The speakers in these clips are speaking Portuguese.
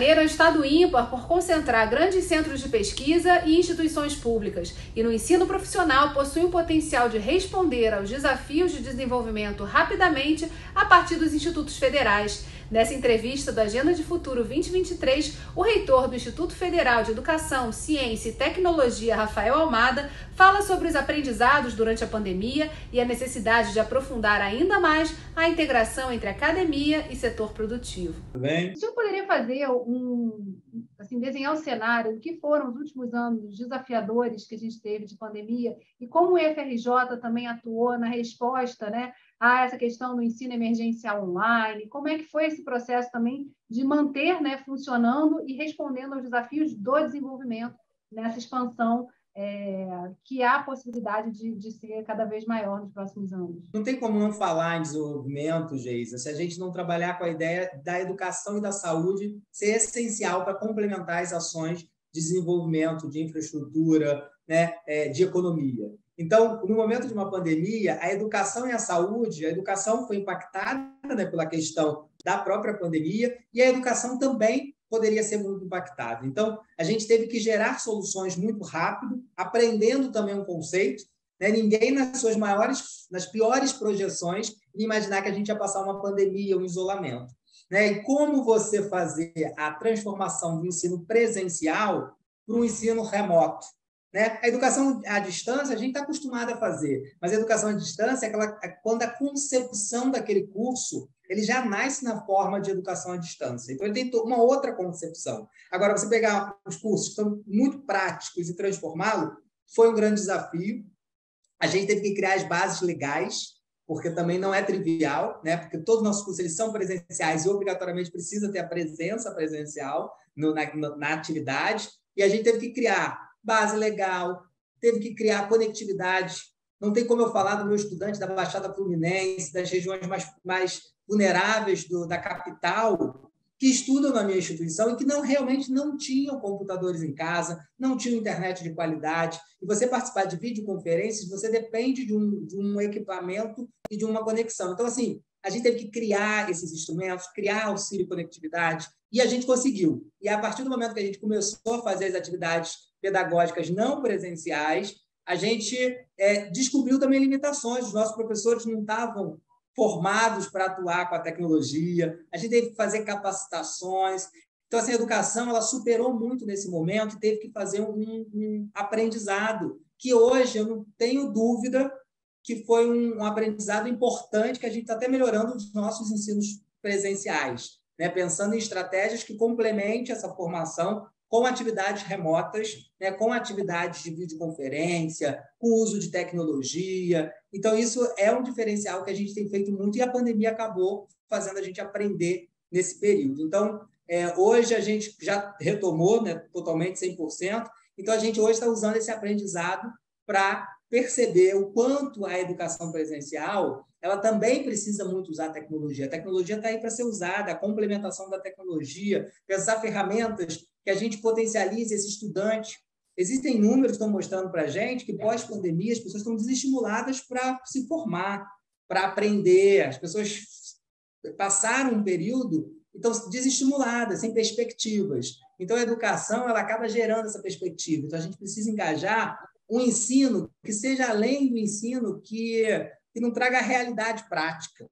Janeiro é um estado ímpar por concentrar grandes centros de pesquisa e instituições públicas, e no ensino profissional possui um potencial de responder aos desafios de desenvolvimento rapidamente a partir dos institutos federais. Nessa entrevista do Agenda de Futuro 2023, o reitor do Instituto Federal de Educação, Ciência e Tecnologia, Rafael Almada, fala sobre os aprendizados durante a pandemia e a necessidade de aprofundar ainda mais a integração entre academia e setor produtivo. Bem. O senhor poderia fazer desenhar um cenário do que foram os últimos anos desafiadores que a gente teve de pandemia e como o IFRJ também atuou na resposta, né, a essa questão do ensino emergencial online? Como é que foi esse processo também de manter, né, funcionando e respondendo aos desafios do desenvolvimento nessa expansão que há a possibilidade de ser cada vez maior nos próximos anos? Não tem como não falar em desenvolvimento, Geisa, se a gente não trabalhar com a ideia da educação e da saúde ser essencial para complementar as ações de desenvolvimento, de infraestrutura, né, de economia. Então, no momento de uma pandemia, a educação e a saúde, a educação foi impactada, né, pela questão da própria pandemia e a educação também poderia ser muito impactada. Então, a gente teve que gerar soluções muito rápido, aprendendo também um conceito, né? Ninguém, nas piores projeções, ia imaginar que a gente ia passar uma pandemia, um isolamento, né? E como você fazer a transformação do ensino presencial para um ensino remoto, né? A educação à distância a gente está acostumado a fazer, mas a educação à distância é quando a concepção daquele curso ele já nasce na forma de educação à distância. Então, ele tem uma outra concepção. Agora, você pegar os cursos que são muito práticos e transformá-los foi um grande desafio. A gente teve que criar as bases legais, porque também não é trivial, né? Porque todos os nossos cursos eles são presenciais e obrigatoriamente precisa ter a presença presencial na atividade. E a gente teve que criar base legal, teve que criar conectividade. Não tem como eu falar do meu estudante da Baixada Fluminense, das regiões mais vulneráveis da capital, que estudam na minha instituição e que realmente não tinham computadores em casa, não tinham internet de qualidade. E você participar de videoconferências, você depende de um equipamento e de uma conexão. Então, assim, a gente teve que criar esses instrumentos, criar auxílio conectividade, e a gente conseguiu. E a partir do momento que a gente começou a fazer as atividades pedagógicas não presenciais, a gente descobriu também limitações. Os nossos professores não estavam formados para atuar com a tecnologia, a gente teve que fazer capacitações. Então, assim, a educação ela superou muito nesse momento e teve que fazer um aprendizado, que hoje eu não tenho dúvida que foi um aprendizado importante, que a gente está até melhorando os nossos ensinos presenciais, né? Pensando em estratégias que complementem essa formação com atividades remotas, né, com atividades de videoconferência, com uso de tecnologia. Então, isso é um diferencial que a gente tem feito muito e a pandemia acabou fazendo a gente aprender nesse período. Então, hoje a gente já retomou, né, totalmente 100%, então a gente hoje está usando esse aprendizado para perceber o quanto a educação presencial ela também precisa muito usar a tecnologia. A tecnologia está aí para ser usada, a complementação da tecnologia, pensar ferramentas que a gente potencialize esse estudante. Existem números que estão mostrando para a gente que, pós-pandemia, as pessoas estão desestimuladas para se formar, para aprender. As pessoas passaram um período e estão desestimuladas, sem perspectivas. Então, a educação ela acaba gerando essa perspectiva. Então, a gente precisa engajar um ensino que seja além do ensino que não traga a realidade prática,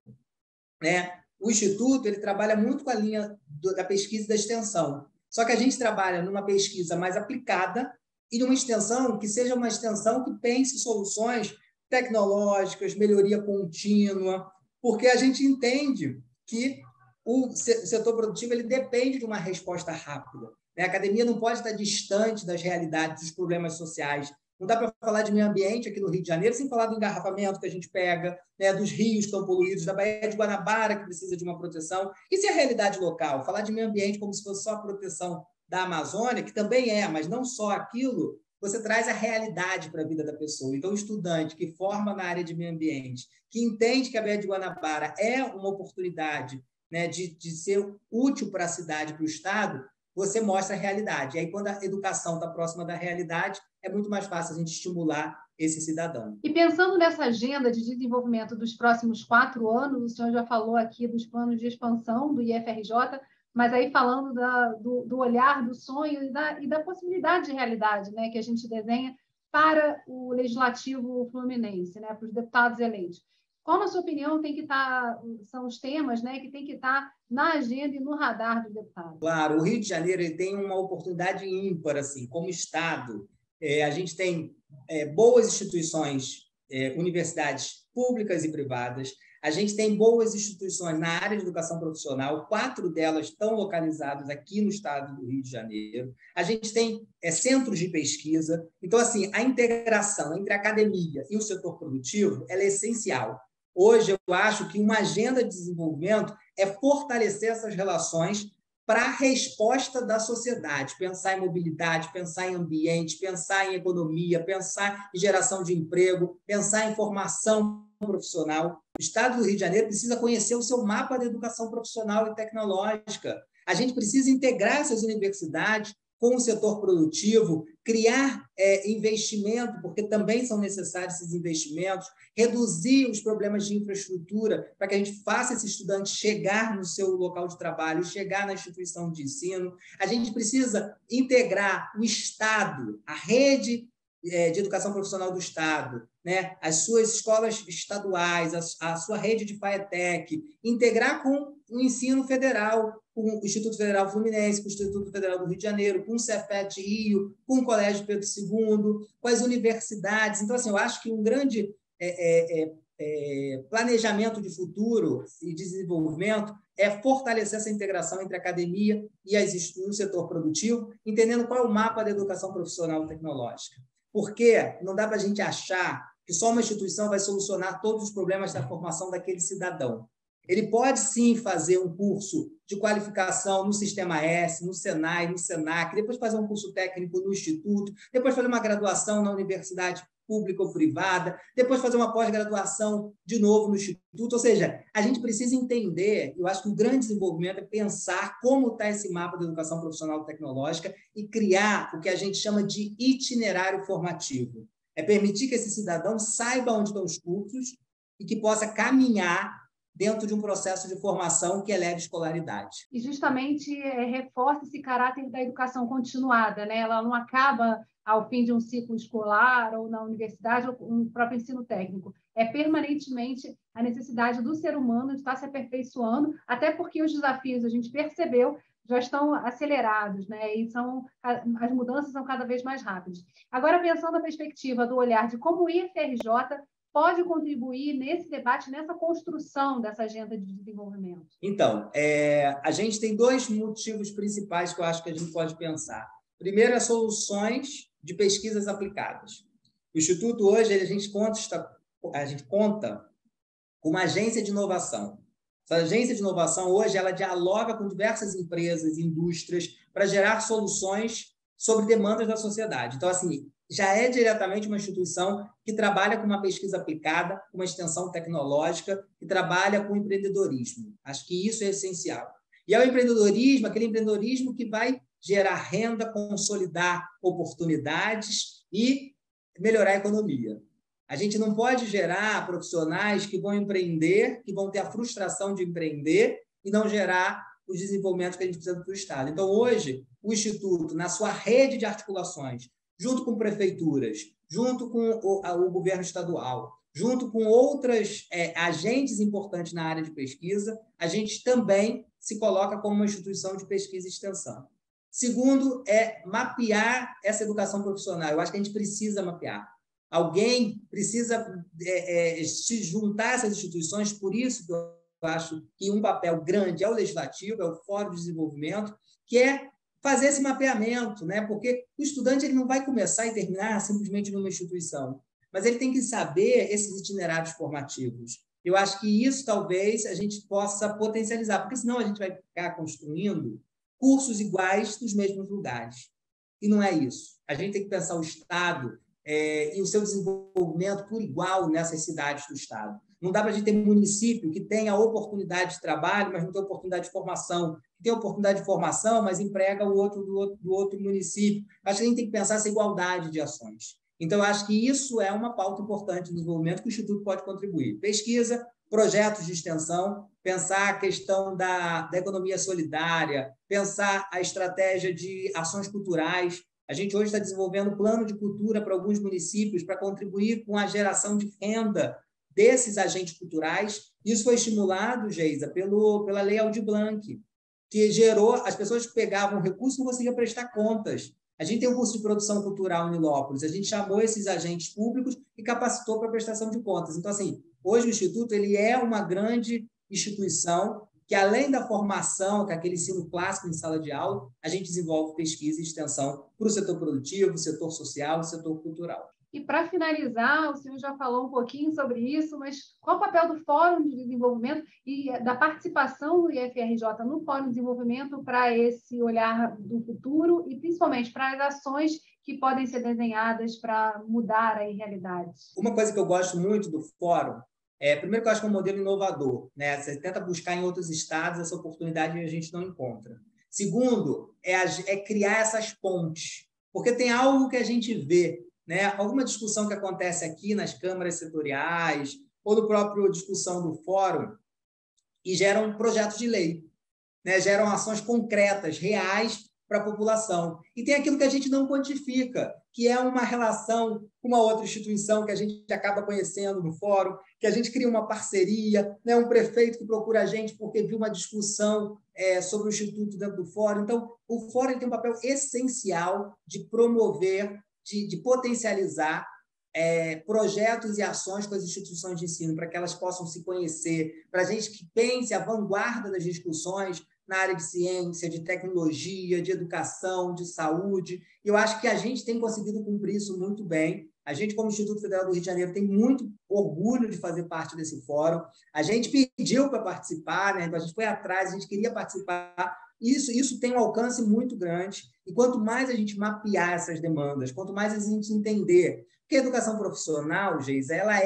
né? O Instituto ele trabalha muito com a linha da pesquisa e da extensão. Só que a gente trabalha numa pesquisa mais aplicada e numa extensão que seja uma extensão que pense soluções tecnológicas, melhoria contínua, porque a gente entende que o setor produtivo ele depende de uma resposta rápida, né? A academia não pode estar distante das realidades, dos problemas sociais. Não dá para falar de meio ambiente aqui no Rio de Janeiro sem falar do engarrafamento que a gente pega, né, dos rios que estão poluídos, da Baía de Guanabara, que precisa de uma proteção. Isso é a realidade local. Falar de meio ambiente como se fosse só a proteção da Amazônia, que também mas não só aquilo, você traz a realidade para a vida da pessoa. Então, o estudante que forma na área de meio ambiente, que entende que a Baía de Guanabara é uma oportunidade, né, de ser útil para a cidade, para o Estado, você mostra a realidade. E aí, quando a educação está próxima da realidade, é muito mais fácil a gente estimular esse cidadão. E pensando nessa agenda de desenvolvimento dos próximos 4 anos, o senhor já falou aqui dos planos de expansão do IFRJ, mas aí falando do olhar, do sonho e da possibilidade de realidade, né, que a gente desenha para o Legislativo Fluminense, né, para os deputados eleitos. Qual, na sua opinião, são os temas, né, que tem que estar na agenda e no radar do deputado? Claro, o Rio de Janeiro ele tem uma oportunidade ímpar, assim, como Estado. A gente tem boas instituições, universidades públicas e privadas. A gente tem boas instituições na área de educação profissional, 4 delas estão localizadas aqui no estado do Rio de Janeiro. A gente tem centros de pesquisa. Então, assim, a integração entre a academia e o setor produtivo ela é essencial. Hoje, eu acho que uma agenda de desenvolvimento é fortalecer essas relações para a resposta da sociedade, pensar em mobilidade, pensar em ambiente, pensar em economia, pensar em geração de emprego, pensar em formação profissional. O Estado do Rio de Janeiro precisa conhecer o seu mapa de educação profissional e tecnológica. A gente precisa integrar essas universidades com o setor produtivo, criar investimento, porque também são necessários esses investimentos, reduzir os problemas de infraestrutura para que a gente faça esse estudante chegar no seu local de trabalho, chegar na instituição de ensino. A gente precisa integrar o Estado, a rede de educação profissional do Estado, né? As suas escolas estaduais, a sua rede de FAETEC, integrar com o ensino federal, com o Instituto Federal Fluminense, com o Instituto Federal do Rio de Janeiro, com o Cefet Rio, com o Colégio Pedro II, com as universidades. Então, assim, eu acho que um grande planejamento de futuro e desenvolvimento é fortalecer essa integração entre a academia e o setor produtivo, entendendo qual é o mapa da educação profissional e tecnológica. Porque não dá para a gente achar que só uma instituição vai solucionar todos os problemas da formação daquele cidadão. Ele pode, sim, fazer um curso de qualificação no Sistema S, no Senai, no Senac, depois fazer um curso técnico no Instituto, depois fazer uma graduação na universidade pública ou privada, depois fazer uma pós-graduação de novo no Instituto. Ou seja, a gente precisa entender, eu acho que o grande desenvolvimento é pensar como está esse mapa da educação profissional e tecnológica e criar o que a gente chama de itinerário formativo. É permitir que esse cidadão saiba onde estão os cursos e que possa caminhar dentro de um processo de formação que eleve a escolaridade. E justamente reforça esse caráter da educação continuada, né? Ela não acaba ao fim de um ciclo escolar ou na universidade ou no próprio ensino técnico. É permanentemente a necessidade do ser humano de estar se aperfeiçoando, até porque os desafios, a gente percebeu, já estão acelerados, né? E as mudanças são cada vez mais rápidas. Agora, pensando na perspectiva do olhar de como o IFRJ pode contribuir nesse debate, nessa construção dessa agenda de desenvolvimento? Então, a gente tem 2 motivos principais que eu acho que a gente pode pensar. Primeiro, as soluções de pesquisas aplicadas. O Instituto, hoje, a gente conta com uma agência de inovação. Essa agência de inovação, hoje, ela dialoga com diversas empresas e indústrias para gerar soluções sobre demandas da sociedade. Então, assim, já é diretamente uma instituição que trabalha com uma pesquisa aplicada, com uma extensão tecnológica, que trabalha com empreendedorismo. Acho que isso é essencial. E é o empreendedorismo, aquele empreendedorismo que vai gerar renda, consolidar oportunidades e melhorar a economia. A gente não pode gerar profissionais que vão empreender, que vão ter a frustração de empreender e não gerar os desenvolvimentos que a gente precisa do Estado. Então, hoje, o Instituto, na sua rede de articulações, junto com prefeituras, junto com o governo estadual, junto com outras agentes importantes na área de pesquisa, a gente também se coloca como uma instituição de pesquisa e extensão. Segundo, mapear essa educação profissional. Eu acho que a gente precisa mapear. Alguém precisa se juntar a essas instituições, por isso que eu acho que um papel grande é o legislativo, é o Fórum de Desenvolvimento, que é fazer esse mapeamento, né? Porque o estudante ele não vai começar e terminar simplesmente numa instituição, mas ele tem que saber esses itinerários formativos. Eu acho que isso talvez a gente possa potencializar, porque senão a gente vai ficar construindo cursos iguais nos mesmos lugares. E não é isso. A gente tem que pensar o Estado e o seu desenvolvimento por igual nessas cidades do Estado. Não dá para a gente ter um município que tenha oportunidade de trabalho, mas não tem oportunidade de formação. Que tem oportunidade de formação, mas emprega o outro do outro município. Acho que a gente tem que pensar essa igualdade de ações. Então, eu acho que isso é uma pauta importante do desenvolvimento que o Instituto pode contribuir. Pesquisa, projetos de extensão, pensar a questão da economia solidária, pensar a estratégia de ações culturais. A gente hoje está desenvolvendo um plano de cultura para alguns municípios para contribuir com a geração de renda desses agentes culturais. Isso foi estimulado, Geisa, pela Lei Aldir Blanc, que gerou, as pessoas que pegavam recursos não conseguiam prestar contas. A gente tem um curso de produção cultural em Nilópolis, a gente chamou esses agentes públicos e capacitou para prestação de contas. Então, assim, hoje o Instituto ele é uma grande instituição que, além da formação, que é aquele ensino clássico em sala de aula, a gente desenvolve pesquisa e extensão para o setor produtivo, o setor social, o setor cultural. E, para finalizar, o senhor já falou um pouquinho sobre isso, mas qual o papel do Fórum de Desenvolvimento e da participação do IFRJ no Fórum de Desenvolvimento para esse olhar do futuro e, principalmente, para as ações que podem ser desenhadas para mudar a realidade? Uma coisa que eu gosto muito do Fórum primeiro, que eu acho que é um modelo inovador, né? Você tenta buscar em outros estados essa oportunidade e a gente não encontra. Segundo, criar essas pontes, porque tem algo que a gente vê, né? Alguma discussão que acontece aqui nas câmaras setoriais ou no próprio discussão do fórum e geram projetos de lei, né? Geram ações concretas, reais para a população. E tem aquilo que a gente não quantifica, que é uma relação com uma outra instituição que a gente acaba conhecendo no fórum, que a gente cria uma parceria, né? Um prefeito que procura a gente porque viu uma discussão sobre o Instituto dentro do fórum. Então, o fórum tem um papel essencial de promover, de potencializar projetos e ações com as instituições de ensino, para que elas possam se conhecer, para a gente que pense a vanguarda das discussões na área de ciência, de tecnologia, de educação, de saúde. E eu acho que a gente tem conseguido cumprir isso muito bem. A gente, como Instituto Federal do Rio de Janeiro, tem muito orgulho de fazer parte desse fórum. A gente pediu para participar, né? Então, a gente foi atrás, a gente queria participar. Isso tem um alcance muito grande. E quanto mais a gente mapear essas demandas, quanto mais a gente entender que a educação profissional, Geisa, ela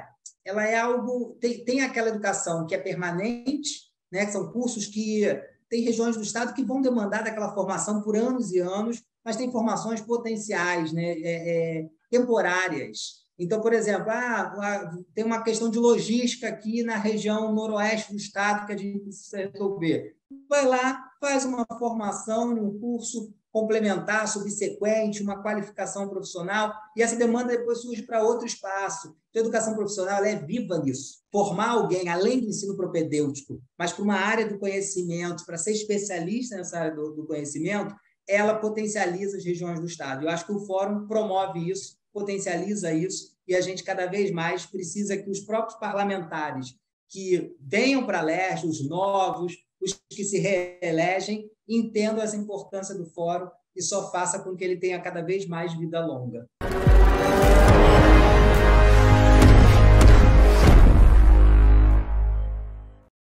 é algo... Tem aquela educação que é permanente, né? Que são cursos que... Tem regiões do estado que vão demandar daquela formação por anos e anos, mas tem formações potenciais, né? Temporárias. Então, por exemplo, tem uma questão de logística aqui na região noroeste do estado que a gente precisa resolver. Vai lá, faz uma formação, um curso complementar, subsequente, uma qualificação profissional, e essa demanda depois surge para outro espaço. Então, a educação profissional ela é viva nisso. Formar alguém, além do ensino propedêutico, mas para uma área do conhecimento, para ser especialista nessa área do conhecimento, ela potencializa as regiões do estado. Eu acho que o Fórum promove isso, potencializa isso, e a gente cada vez mais precisa que os próprios parlamentares que venham para a LERJ, os novos, os que se reelegem, entendam essa importância do fórum e só faça com que ele tenha cada vez mais vida longa.